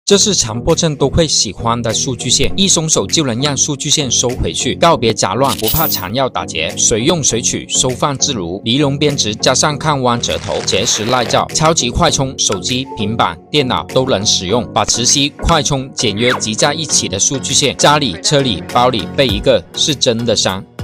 这是强迫症都会喜欢的数据线，一松手就能让数据线收回去，告别杂乱，不怕缠绕打结，随用随取，收放自如。尼龙编织加上抗弯折头，结实耐造，超级快充，手机、平板、电脑都能使用。把磁吸、快充、简约集在一起的数据线，家里、车里、包里备一个是真的香。